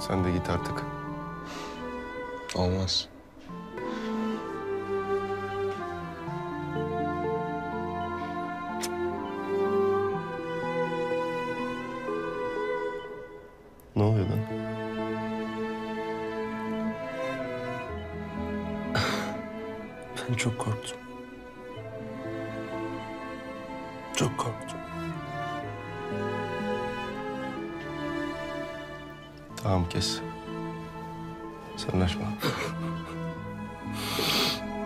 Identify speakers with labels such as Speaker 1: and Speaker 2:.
Speaker 1: Sen de git artık.
Speaker 2: Olmaz.
Speaker 1: Ne oluyor lan?
Speaker 2: Ben çok korktum. Çok korktum.
Speaker 1: Tamam kes. Sarılaşma.